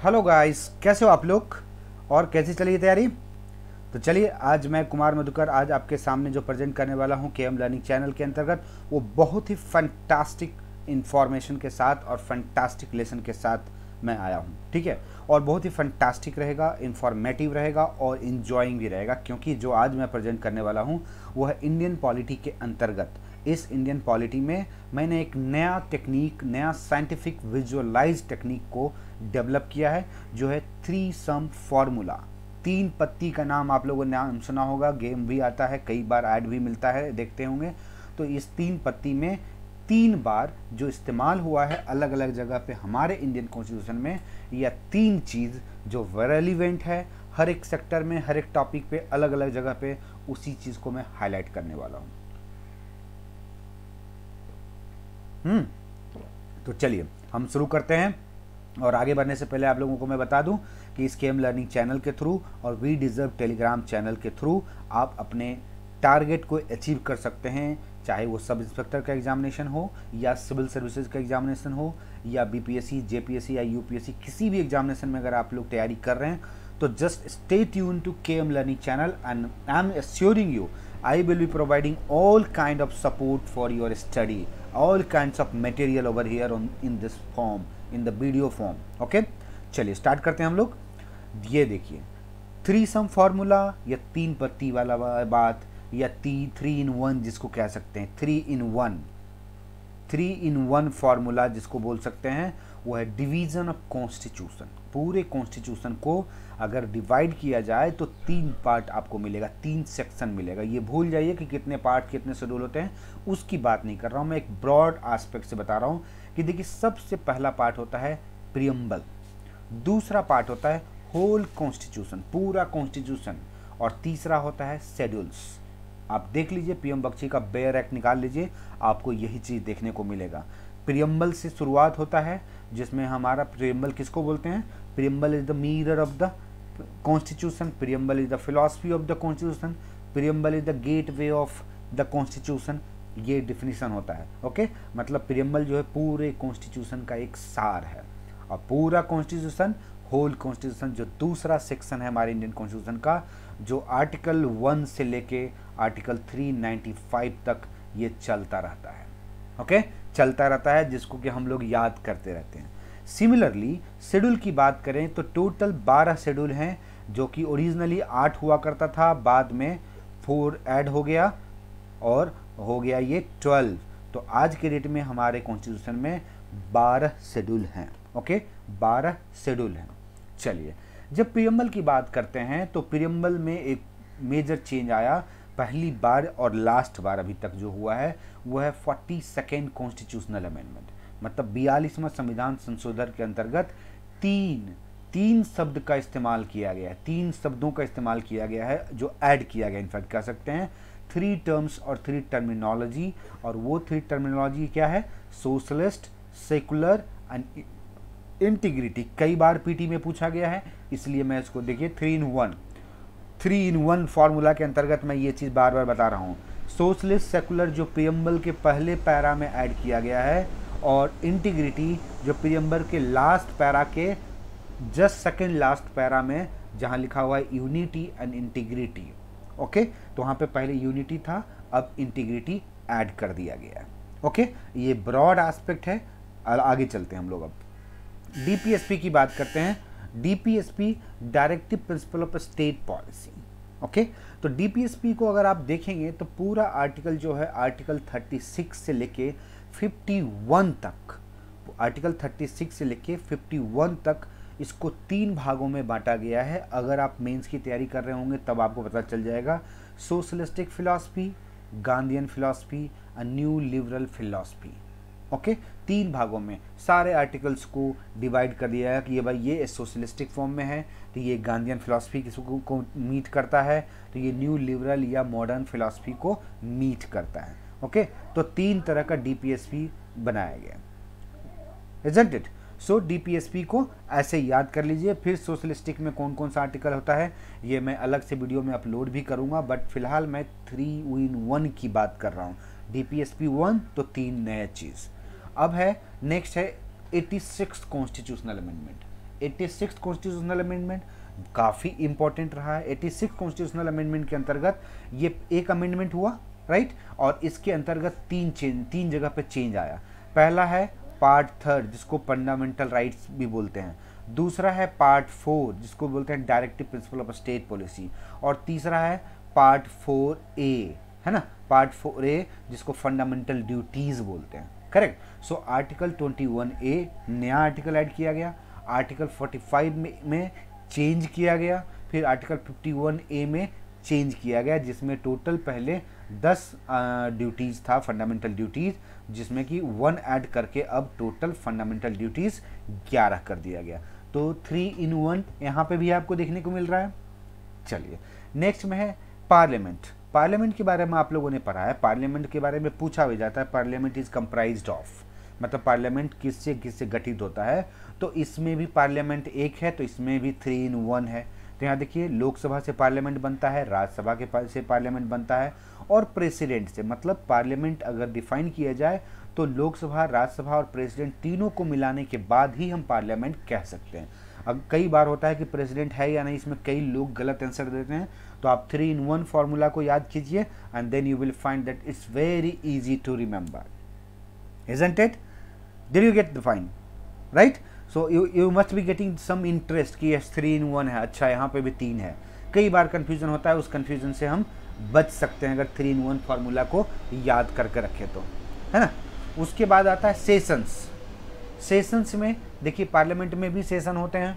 Hello guys, कैसे हो आप लोग और कैसी चली तैयारी। तो चलिए, आज मैं कुमार मधुकर आज आपके सामने जो प्रेजेंट करने वाला हूँ केएम लर्निंग चैनल के अंतर्गत, वो बहुत ही फैंटास्टिक इन्फॉर्मेशन के साथ और फैंटास्टिक लेसन के साथ मैं आया हूँ। ठीक है, और बहुत ही फैंटास्टिक रहेगा, इन्फॉर्मेटिव रहेगा और इन्जॉइंग भी रहेगा, क्योंकि जो आज मैं प्रेजेंट करने वाला हूँ वो है इंडियन पॉलिटी के अंतर्गत। इस इंडियन पॉलिटी में मैंने एक नया टेक्निक, नया साइंटिफिक विजुअलाइज टेक्निक को डेवलप किया है, जो है थ्री सम फॉर्मूला। तीन पत्ती का नाम आप लोगों ने नाम सुना होगा, गेम भी आता है, कई बार ऐड भी मिलता है, देखते होंगे। तो इस तीन पत्ती में तीन बार जो इस्तेमाल हुआ है अलग अलग जगह पे हमारे इंडियन कॉन्स्टिट्यूशन में, या तीन चीज़ जो रेलिवेंट है हर एक सेक्टर में, हर एक टॉपिक पे, अलग अलग जगह पे, उसी चीज़ को मैं हाईलाइट करने वाला हूँ। तो चलिए हम शुरू करते हैं। और आगे बढ़ने से पहले आप लोगों को मैं बता दूं कि इस केएम लर्निंग चैनल के थ्रू और वी डिज़र्व टेलीग्राम चैनल के थ्रू आप अपने टारगेट को अचीव कर सकते हैं, चाहे वो सब इंस्पेक्टर का एग्जामिनेशन हो, या सिविल सर्विसेज का एग्जामिनेशन हो, या बीपीएससी, जेपीएससी या यूपीएससी, किसी भी एग्जामिनेशन में अगर आप लोग तैयारी कर रहे हैं तो just stay tune to KM learning channel and I am assuring you I will be providing all kind of support for your study, all kinds of material over here in this form, in the video form. Okay, चलिए start करते हैं हम लोग। ये देखिए, three सम formula या तीन पत्ती वाला बात, या थ्री इन वन जिसको कह सकते हैं, थ्री इन वन फार्मूला जिसको बोल सकते हैं, वो है डिवीजन ऑफ कॉन्स्टिट्यूशन। पूरे कॉन्स्टिट्यूशन को अगर डिवाइड किया जाए तो तीन पार्ट आपको मिलेगा, तीन सेक्शन मिलेगा। ये भूल जाइए कि कितने पार्ट, कितने शेड्यूल होते हैं, उसकी बात नहीं कर रहा हूँ मैं, एक ब्रॉड एस्पेक्ट से बता रहा हूँ कि देखिए, सबसे पहला पार्ट होता है प्रियम्बल, दूसरा पार्ट होता है होल कॉन्स्टिट्यूशन, पूरा कॉन्स्टिट्यूशन, और तीसरा होता है शेड्यूल्स। आप देख लीजिए, पीएम बख्शी का बेयर एक्ट निकाल लीजिए, आपको यही चीज़ देखने को मिलेगा। प्रियम्बल से शुरुआत होता है, जिसमें हमारा प्रियम्बल किसको बोलते हैं, preamble is the mirror of the constitution, preamble is the philosophy of the constitution, preamble is the gateway of the constitution. ये डिफिनीशन होता है। ओके, मतलब प्रियम्बल जो है पूरे कॉन्स्टिट्यूशन का एक सार है, और पूरा कॉन्स्टिट्यूशन, होल कॉन्स्टिट्यूशन, जो दूसरा सेक्शन है हमारे इंडियन कॉन्स्टिट्यूशन का, जो आर्टिकल 1 से लेके आर्टिकल 395 तक ये चलता रहता है। ओके, चलता रहता है, जिसको कि हम लोग याद करते रहते हैं। सिमिलरली शेड्यूल की बात करें तो टोटल 12 शेड्यूल हैं, जो कि ओरिजिनली 8 हुआ करता था, बाद में 4 ऐड हो गया और हो गया ये 12। तो आज के डेट में हमारे कॉन्स्टिट्यूशन में 12 शेड्यूल हैं। ओके, 12 शेड्यूल हैं। चलिए, जब प्रियम्बल की बात करते हैं तो प्रियम्बल में एक मेजर चेंज आया, पहली बार और लास्ट बार अभी तक जो हुआ है वो है 42nd कॉन्स्टिट्यूशनल अमेंडमेंट, मतलब 42वां संविधान संशोधन के अंतर्गत तीन शब्द का इस्तेमाल किया गया है, तीन शब्दों का इस्तेमाल किया गया है, जो ऐड किया गया, इनफैक्ट कह सकते हैं 3 टर्म्स और 3 टर्मिनोलॉजी। और वो 3 टर्मिनोलॉजी क्या है, सोशलिस्ट, सेकुलर एंड इंटीग्रिटी। कई बार पीटी में पूछा गया है, इसलिए मैं इसको देखिए 3 इन 1 फार्मूला के अंतर्गत मैं ये चीज़ बार बार बता रहा हूँ। सोशलिस्ट, सेकुलर जो प्रियम्बल के पहले पैरा में ऐड किया गया है, और इंटीग्रिटी जो प्रियम्बल के लास्ट पैरा के जस्ट सेकंड लास्ट पैरा में, जहाँ लिखा हुआ है यूनिटी एंड इंटीग्रिटी। ओके, तो वहाँ पे पहले यूनिटी था, अब इंटीग्रिटी ऐड कर दिया गया है। ओके, ये ब्रॉड एस्पेक्ट है। आगे चलते हैं हम लोग। अब डीपीएसपी की बात करते हैं। DPSP directive principle of state policy. Okay, तो डीपीएसपी को अगर आप देखेंगे तो पूरा आर्टिकल जो है, आर्टिकल 36 से लेके 51 तक, आर्टिकल 36 से लेके 51 तक इसको 3 भागों में बांटा गया है। अगर आप मेंस की तैयारी कर रहे होंगे तब आपको पता चल जाएगा। Socialistic philosophy, Gandhian philosophy, new liberal philosophy. Okay, 3 भागों में सारे आर्टिकल्स को डिवाइड कर दिया है कि ये भाई ये सोशलिस्टिक फॉर्म में है, तो ये गांधीयन फिलॉसफी को मीट करता है, तो ये न्यू लिबरल या मॉडर्न फिलॉसफी को मीट करता है। ओके, तो 3 तरह का डीपीएसपी बनाया गया, इजंट इट। सो डीपीएसपी को ऐसे याद कर लीजिए। फिर सोशलिस्टिक में कौन कौन सा आर्टिकल होता है ये मैं अलग से वीडियो में अपलोड भी करूंगा, बट फिलहाल मैं 3 इन 1 की बात कर रहा हूँ। डीपीएसपी 1 तो 3 नया चीज़। अब है नेक्स्ट है 86 कॉन्स्टिट्यूशनल अमेंडमेंट। 86 कॉन्स्टिट्यूशनल अमेंडमेंट काफ़ी इंपॉर्टेंट रहा है। 86 कॉन्स्टिट्यूशनल अमेंडमेंट के अंतर्गत ये एक अमेंडमेंट हुआ, राइट, और इसके अंतर्गत तीन जगह पे चेंज आया। पहला है पार्ट 3 जिसको फंडामेंटल राइट्स भी बोलते हैं, दूसरा है पार्ट 4 जिसको बोलते हैं directive principle of state policy, और तीसरा है पार्ट 4A, है ना, पार्ट 4A जिसको फंडामेंटल ड्यूटीज बोलते हैं, करेक्ट। सो आर्टिकल 21A नया आर्टिकल ऐड किया गया, आर्टिकल 45 में चेंज किया गया, फिर आर्टिकल 51A में चेंज किया गया, जिसमें टोटल पहले 10 ड्यूटीज़ था, फंडामेंटल ड्यूटीज़, जिसमें कि 1 ऐड करके अब टोटल फंडामेंटल ड्यूटीज़ 11 कर दिया गया। तो 3 in 1 यहाँ पे भी आपको देखने को मिल रहा है। चलिए नेक्स्ट में है पार्लियामेंट। पार्लियामेंट के बारे में आप लोगों ने पढ़ा है, पार्लियामेंट के बारे में पूछा भी जाता है, पार्लियामेंट इज कंप्राइज्ड ऑफ, मतलब पार्लियामेंट किससे किससे गठित होता है। तो इसमें भी पार्लियामेंट एक है, तो इसमें भी 3 in 1 है। तो यहाँ देखिए लोकसभा से पार्लियामेंट बनता है, राज्यसभा के से पार्लियामेंट बनता है, और प्रेसिडेंट से, मतलब पार्लियामेंट अगर डिफाइन किया जाए तो लोकसभा, राज्यसभा और प्रेसिडेंट तीनों को मिलाने के बाद ही हम पार्लियामेंट कह सकते हैं। अब कई बार होता है कि प्रेसिडेंट है या नहीं, इसमें कई लोग गलत आंसर देते हैं, तो आप 3 in 1 फॉर्मूला को याद कीजिए and then you will find that it's very easy to remember, isn't it? Did you get the fine, right? So you must be getting some interest कि यस 3 in 1 है, अच्छा यहाँ पे भी 3 है। कई बार कन्फ्यूजन होता है, उस कन्फ्यूजन से हम बच सकते हैं अगर 3 in 1 फार्मूला को याद करके रखें तो, है ना। उसके बाद आता है सेशंस। सेशंस में देखिए पार्लियामेंट में भी सेशन होते हैं,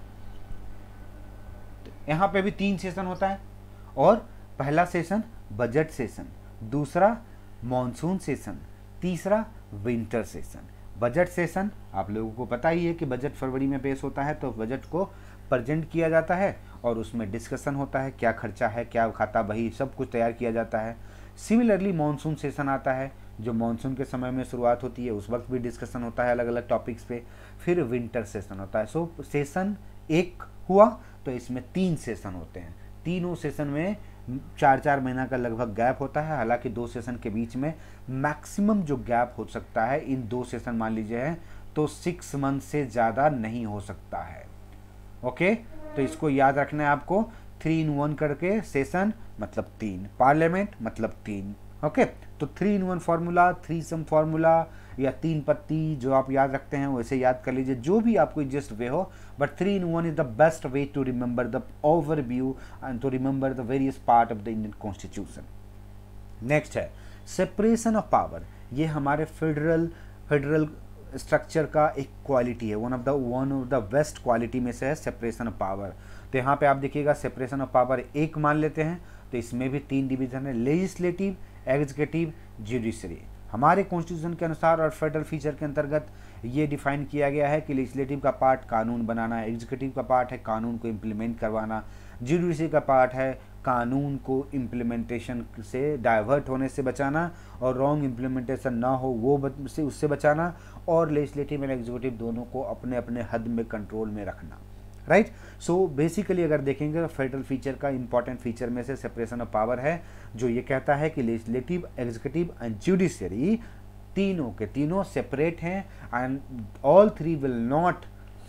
यहाँ पे भी 3 सेशन होता है, और पहला सेशन बजट सेशन, दूसरा मॉनसून सेशन, तीसरा विंटर सेशन। बजट सेशन आप लोगों को पता ही है कि बजट फरवरी में पेश होता है, तो बजट को प्रेजेंट किया जाता है और उसमें डिस्कशन होता है, क्या खर्चा है, क्या खाता बही, सब कुछ तैयार किया जाता है। सिमिलरली मॉनसून सेशन आता है, जो मॉनसून के समय में शुरुआत होती है, उस वक्त भी डिस्कशन होता है अलग अलग टॉपिक्स पे। फिर विंटर सेशन होता है। सो सेशन एक हुआ तो इसमें 3 सेशन होते हैं, तीनों सेशन में 4-4 महीना का लगभग गैप होता है। हालांकि 2 सेशन के बीच में मैक्सिमम जो गैप हो सकता है इन 2 सेशन मान लीजिए है तो 6 मंथ से ज़्यादा नहीं हो सकता है। ओके, तो इसको याद रखना है आपको, 3 in 1 करके सेशन मतलब 3, पार्लियामेंट मतलब 3। ओके, तो 3 in 1 फार्मूला, 3 सम फार्मूला या 3 पत्ती जो आप याद रखते हैं वैसे याद कर लीजिए, जो भी आपको इजिस्ट वे हो, but 3 in 1 is the best way to remember the overview and to remember the various part of the Indian constitution. Next है सेपरेशन ऑफ पावर। ये हमारे फेडरल स्ट्रक्चर का एक क्वालिटी है, one of the best quality में से है separation of power. तो यहाँ पे आप देखिएगा सेपरेशन ऑफ पावर एक मान लेते हैं, तो इसमें भी 3 डिवीजन है, लेजिस्लेटिव, एग्जीक्यूटिव, जुडिशरी। हमारे कॉन्स्टिट्यूशन के अनुसार और फेडरल फीचर के अंतर्गत ये डिफाइन किया गया है कि लेजिस्लेटिव का पार्ट कानून बनाना, एग्जीक्यूटिव का पार्ट है कानून को इम्प्लीमेंट करवाना, जुडिशरी का पार्ट है कानून को इम्प्लीमेंटेशन से डाइवर्ट होने से बचाना और रॉन्ग इम्प्लीमेंटेशन ना हो वो उससे बचाना, और लेजिस्लेटिव एंड एग्जीक्यूटिव दोनों को अपने अपने हद में कंट्रोल में रखना, राइट। सो बेसिकली अगर देखेंगे तो फेडरल फीचर का इंपॉर्टेंट फीचर में से सेपरेशन ऑफ पावर है, जो ये कहता है कि लेजिस्लेटिव, एग्जीक्यूटिव एंड जुडिशरी तीनों के तीनों सेपरेट हैं and all 3 will not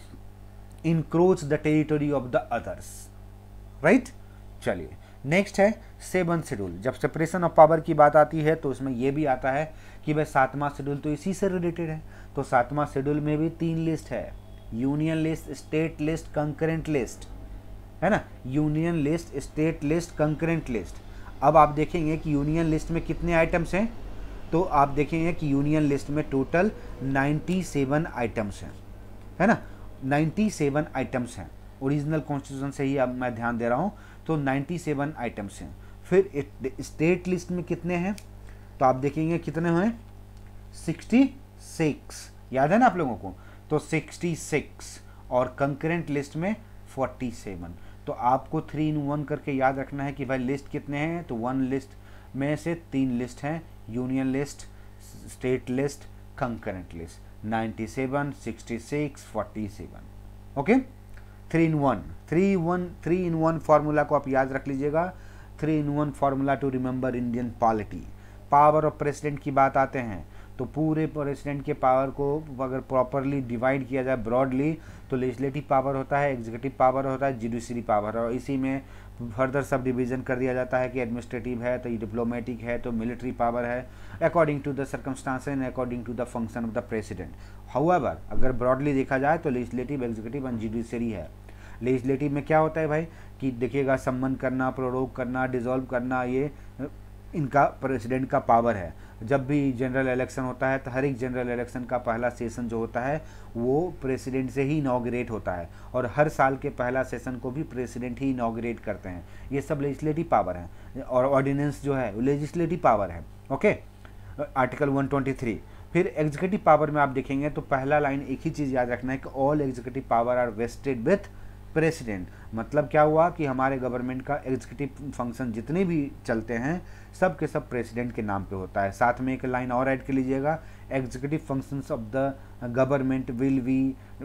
encroach the territory of the others, right. चलिए नेक्स्ट है 7 शेड्यूल। जब सेपरेशन ऑफ पावर की बात आती है तो उसमें यह भी आता है कि भाई 7वां शेड्यूल तो इसी से रिलेटेड है। तो 7वां शेड्यूल में भी 3 लिस्ट है, union list, state list, concurrent list, है ना, union list, state list, concurrent list. अब आप देखेंगे कि यूनियन लिस्ट में कितने आइटम्स हैं, तो आप देखेंगे कि यूनियन लिस्ट में टोटल 97 आइटम्स हैं, है ना, 97 आइटम्स हैं। ओरिजिनल कॉन्स्टिट्यूशन से ही अब मैं ध्यान दे रहा हूँ, तो 97 आइटम्स हैं। फिर स्टेट लिस्ट में कितने हैं, तो आप देखेंगे कितने हुए, 66, याद है ना आप लोगों को, तो 66, और कंकरेंट लिस्ट में 47। तो आपको 3 in 1 करके याद रखना है कि भाई लिस्ट कितने हैं, तो 1 लिस्ट में से 3 लिस्ट हैं, union list, state list, concurrent list, 97, 66, 47। Okay, 3 in 1 formula को आप याद रख लीजिएगा। 3 in 1 formula to remember Indian polity. Power of president की बात आते हैं तो पूरे प्रेसिडेंट के पावर को अगर प्रॉपरली डिवाइड किया जाए ब्रॉडली, तो लेजिस्लेटिव पावर होता है, एग्जीक्यूटिव पावर होता है, जुडिशरी पावर है, और इसी में फर्दर सब डिवीजन कर दिया जाता है कि एडमिनिस्ट्रेटिव है तो ये डिप्लोमेटिक है तो मिलिट्री पावर है, according to the circumstances and according to the function of the president. However अगर ब्रॉडली देखा जाए तो लेजिस्लेटिव, एग्जीक्यूटिव एंड जुडिशरी है। लेजिस्लेटिव में क्या होता है भाई कि देखिएगा, सम्मन करना, प्रोरोग करना, डिसॉल्व करना, ये इनका प्रेसिडेंट का पावर है। जब भी जनरल इलेक्शन होता है तो हर एक जनरल इलेक्शन का पहला सेशन जो होता है वो प्रेसिडेंट से ही इनॉग्रेट होता है, और हर साल के पहला सेशन को भी प्रेसिडेंट ही इनॉग्रेट करते हैं। ये सब लेजिस्लेटिव पावर है, और ऑर्डिनेंस जो है वो लेजिस्लेटिव पावर है। Okay, article 123। फिर एग्जीक्यूटिव पावर में आप देखेंगे तो पहला लाइन एक ही चीज़ याद रखना है कि all executive power are vested with president. मतलब क्या हुआ कि हमारे गवर्नमेंट का एग्जीक्यूटिव फंक्शन जितने भी चलते हैं सब के सब प्रेसिडेंट के नाम पे होता है। साथ में एक लाइन और ऐड कर लीजिएगा, executive functions of the government will be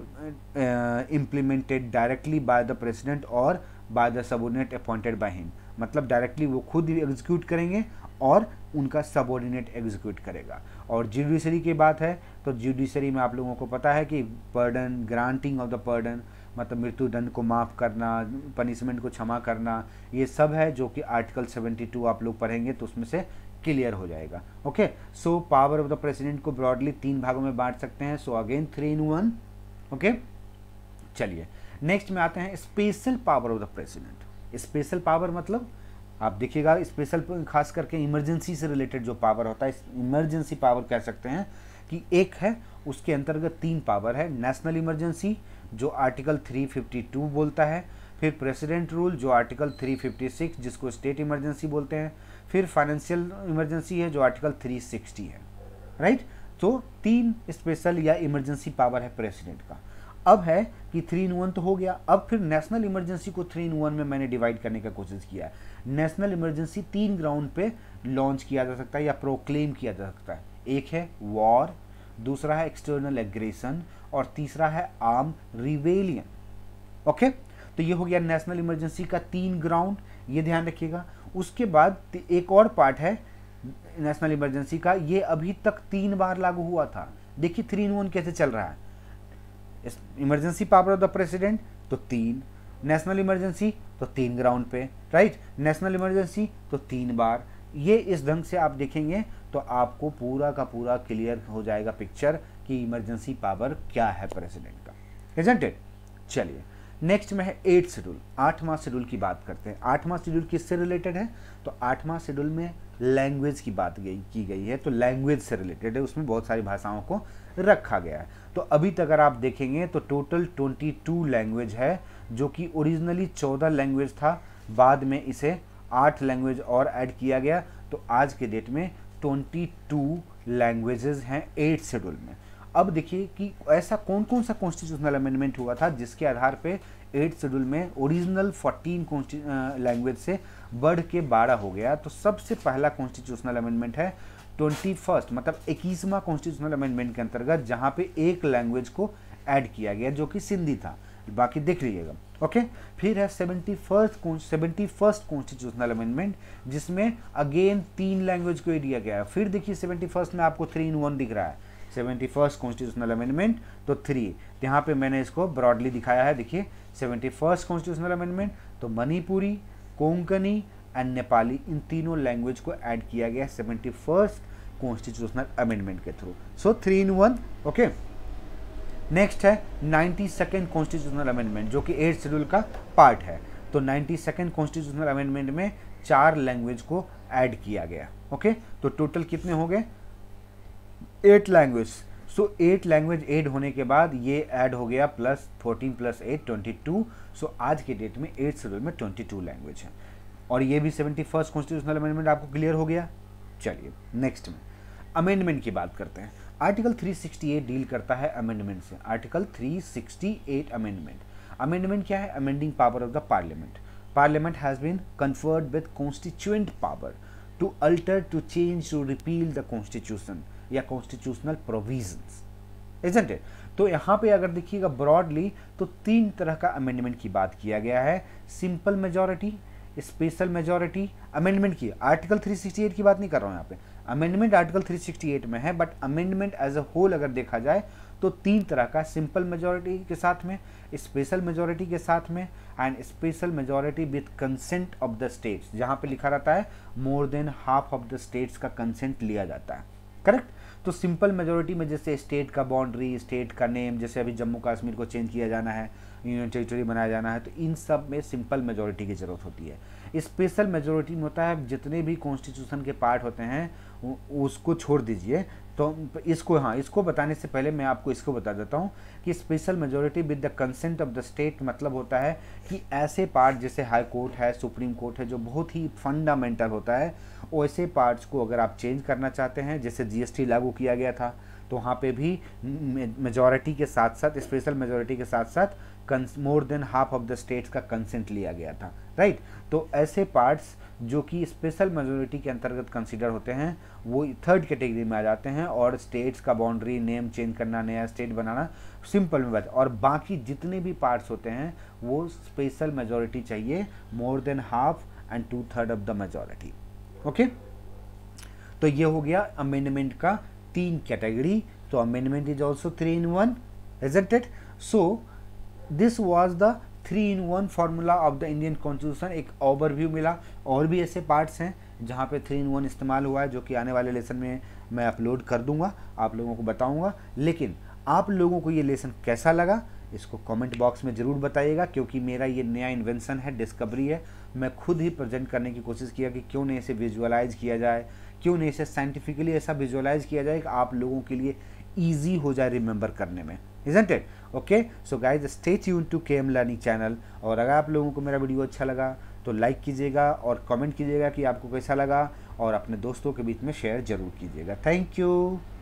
implemented directly by the president और by the subordinate appointed by him. मतलब डायरेक्टली वो खुद एग्जीक्यूट करेंगे और उनका सबऑर्डिनेट एग्जीक्यूट करेगा। और जुडिशरी की बात है तो जुडिशरी में आप लोगों को पता है कि pardon, granting of the pardon, मतलब मृत्युदंड को माफ़ करना, पनिशमेंट को क्षमा करना, ये सब है जो कि आर्टिकल 72 आप लोग पढ़ेंगे तो उसमें से क्लियर हो जाएगा। Okay, so power of the president को ब्रॉडली 3 भागों में बांट सकते हैं। So again 3 in 1। ओके, चलिए नेक्स्ट में आते हैं special power of the president. Special power मतलब आप देखिएगा, स्पेशल खास करके इमरजेंसी से रिलेटेड जो पावर होता है, इमरजेंसी पावर कह सकते हैं कि एक है, उसके अंतर्गत 3 पावर है। नेशनल इमरजेंसी जो आर्टिकल 352 बोलता है, फिर प्रेसिडेंट रूल जो आर्टिकल 356 जिसको स्टेट इमरजेंसी बोलते हैं, फिर फाइनेंशियल इमरजेंसी है जो आर्टिकल 360 है। राइट, तो 3 स्पेशल या इमरजेंसी पावर है प्रेसिडेंट का। अब है कि 3 in 1 तो हो गया, अब फिर नेशनल इमरजेंसी को 3 in 1 में मैंने डिवाइड करने का कोशिश किया है। नेशनल इमरजेंसी 3 ग्राउंड पे लॉन्च किया जा सकता है या प्रोक्लेम किया जा सकता है। एक है वॉर, दूसरा है एक्सटर्नल एग्रेशन, और तीसरा है आर्म रिवेलियन। ओके, तो ये हो गया नेशनल इमरजेंसी का 3 ग्राउंड, ये ध्यान रखिएगा। उसके बाद एक और पार्ट है नेशनल इमरजेंसी का, ये अभी तक 3 बार लागू हुआ था। देखिए 3 in 1 कैसे चल रहा है, emergency power of the president तो 3, नेशनल इमरजेंसी तो 3 ग्राउंड पे, राइट, नेशनल इमरजेंसी तो 3 बार। ये इस ढंग से आप देखेंगे तो आपको पूरा का पूरा क्लियर हो जाएगा पिक्चर कि इमरजेंसी पावर क्या है प्रेसिडेंट का, इजंट इट। चलिए नेक्स्ट में है 8th शेड्यूल, 8वां शेड्यूल की बात करते हैं। 8वां शेड्यूल किससे रिलेटेड है, तो 8वां शेड्यूल में लैंग्वेज की बात की गई है, तो लैंग्वेज से रिलेटेड है, उसमें बहुत सारी भाषाओं को रखा गया है। तो अभी तक अगर आप देखेंगे तो टोटल 22 लैंग्वेज है, जो कि ओरिजिनली 14 लैंग्वेज था, बाद में इसे 8 लैंग्वेज और ऐड किया गया, तो आज के डेट में 22 लैंग्वेजेस हैं 8th शेड्यूल में। अब देखिए कि ऐसा कौन कौन सा कॉन्स्टिट्यूशनल अमेंडमेंट हुआ था जिसके आधार पे 8th शेड्यूल में ओरिजिनल 14 लैंग्वेज से बढ़ के 12 हो गया। तो सबसे पहला कॉन्स्टिट्यूशनल अमेंडमेंट है 21st, मतलब 21वां कॉन्स्टिट्यूशनल अमेंडमेंट के अंतर्गत, जहां पे एक लैंग्वेज को ऐड किया गया जो कि सिंधी था, बाकी देख लीजिएगा। ओके, फिर है 71st कॉन्स्टिट्यूशनल अमेंडमेंट, जिसमें अगेन 3 लैंग्वेज को दिया गया है। फिर देखिए 71st में आपको 3 in 1 दिख रहा है, 71st कॉन्स्टिट्यूशनल अमेंडमेंट तो 3, यहाँ पे मैंने इसको ब्रॉडली दिखाया है। देखिए 71st कॉन्स्टिट्यूशनल अमेंडमेंट तो मणिपुरी, कोंकणी एंड नेपाली, इन तीनों लैंग्वेज को ऐड किया गया 71st कॉन्स्टिट्यूशनल अमेंडमेंट के through. So 3 in 1। Okay, next है 92nd कॉन्स्टिट्यूशनल अमेंडमेंट, जो कि 8th शेड्यूल का पार्ट है। तो 92nd कॉन्स्टिट्यूशनल अमेंडमेंट में 4 लैंग्वेज को ऐड किया गया। ओके, तो टोटल कितने हो गए, 8 लैंग्वेज। सो 8 लैंग्वेज ऐड होने के बाद ये ऐड हो गया प्लस 14 + 8 22। सो आज के डेट में 8th शेड्यूल में 22 लैंग्वेज है, और ये भी 71st कॉन्स्टिट्यूशनल अमेंडमेंट आपको क्लियर हो गया। चलिए नेक्स्ट में अमेंडमेंट की बात करते हैं। आर्टिकल 368 डील करता है अमेंडमेंट से। आर्टिकल 368 अमेंडमेंट क्या है, amending power of the parliament. Parliament has been conferred with constituent power to alter, to change, to repeal the constitution या कॉन्स्टिट्यूशनल प्रोविजंस, इजंट इट। तो यहाँ पे अगर देखिएगा ब्रॉडली तो 3 तरह का अमेंडमेंट की बात किया गया है, simple majority, special majority. Amendment की आर्टिकल 368 की बात नहीं कर रहा हूँ यहाँ पे, अमेंडमेंट आर्टिकल 368 में है, but amendment as a whole अगर देखा जाए तो 3 तरह का, सिंपल मेजॉरिटी के साथ में, स्पेशल मेजॉरिटी के साथ में, and special majority with consent of the states, जहाँ पे लिखा रहता है more than half of the states का कंसेंट लिया जाता है। करेक्ट। तो सिंपल मेजॉरिटी में जैसे स्टेट का बाउंड्री, स्टेट का नेम, जैसे अभी जम्मू कश्मीर को चेंज किया जाना है, यूनियन टेरिटरी बनाया जाना है, तो इन सब में सिंपल मेजॉरिटी की ज़रूरत होती है। स्पेशल मेजॉरिटी में होता है जितने भी कॉन्स्टिट्यूशन के पार्ट होते हैं उसको छोड़ दीजिए। तो इसको, हाँ, इसको बताने से पहले मैं आपको इसको बता देता हूँ कि special majority with the consent of the state मतलब होता है कि ऐसे पार्ट जैसे हाई कोर्ट है, सुप्रीम कोर्ट है, जो बहुत ही फंडामेंटल होता है, वैसे पार्ट्स को अगर आप चेंज करना चाहते हैं, जैसे जीएसटी लागू किया गया था तो वहाँ पे भी मेजॉरिटी के साथ साथ, स्पेशल मेजॉरिटी के साथ साथ more than half of the states का कंसेंट लिया गया था, राइट। तो ऐसे पार्ट्स जो कि स्पेशल मेजॉरिटी के अंतर्गत कंसीडर होते हैं वो थर्ड कैटेगरी में आ जाते हैं, और स्टेट्स का बाउंड्री, नेम चेंज करना, नया स्टेट बनाना सिंपल में बता, और बाकी जितने भी पार्ट्स होते हैं वो स्पेशल मेजॉरिटी चाहिए, more than half and 2/3 of the majority. Okay, तो ये हो गया अमेंडमेंट का 3 कैटेगरी। तो amendment is also 3 in 1, isn't it? So this was the 3 in 1 formula of the Indian constitution. एक ओवरव्यू मिला, और भी ऐसे पार्ट्स हैं जहाँ पे 3 in 1 इस्तेमाल हुआ है, जो कि आने वाले लेसन में मैं अपलोड कर दूंगा, आप लोगों को बताऊंगा। लेकिन आप लोगों को ये लेसन कैसा लगा इसको कमेंट बॉक्स में ज़रूर बताइएगा, क्योंकि मेरा ये नया इन्वेंशन है, डिस्कवरी है। मैं खुद ही प्रेजेंट करने की कोशिश किया कि क्यों नहीं इसे विजुअलाइज किया जाए, क्यों नहीं इसे साइंटिफिकली ऐसा विजुअलाइज किया जाए कि आप लोगों के लिए ईजी हो जाए रिमेंबर करने में, isn't it? Okay, so guys stay tune to KM learning channel. और अगर आप लोगों को मेरा वीडियो अच्छा लगा तो लाइक कीजिएगा और कमेंट कीजिएगा कि आपको कैसा लगा, और अपने दोस्तों के बीच में शेयर जरूर कीजिएगा। Thank you.